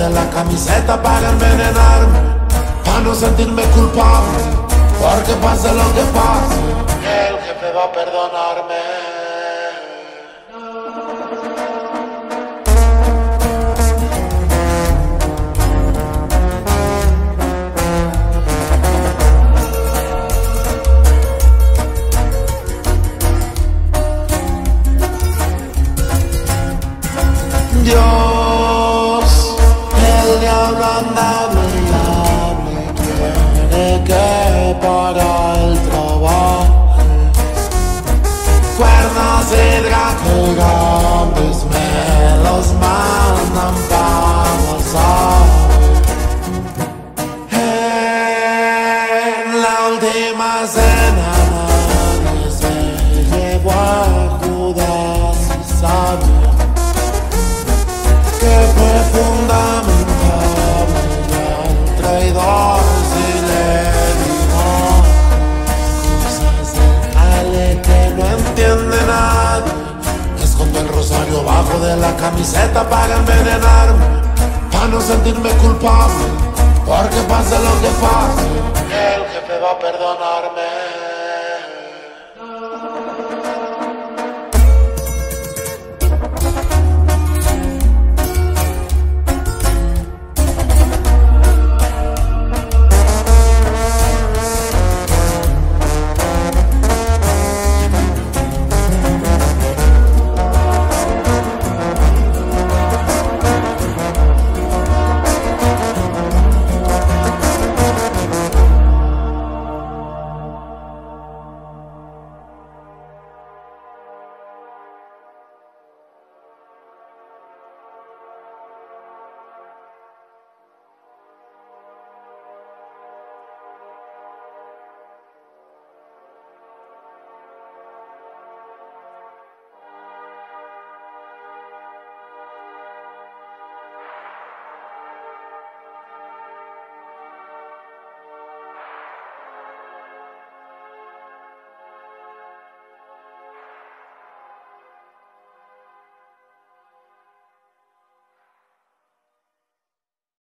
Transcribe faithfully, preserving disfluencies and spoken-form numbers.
de la camiseta para envenenarme, para no sentirme culpable, porque pase lo que pase, el jefe va a perdonarme. Dios, el diablo anda mirable, quiere que para el trabajo cuernos y grandes me los mandan para pasar. En la última cena nadie se llevó a Judas Iscariot, que fue fundamental al traidor, si le digo cosas del jale que no entiende nadie. Escondo el rosario bajo de la camiseta para envenenarme, para no sentirme culpable, porque pase lo que pase, el jefe va a perdonarme.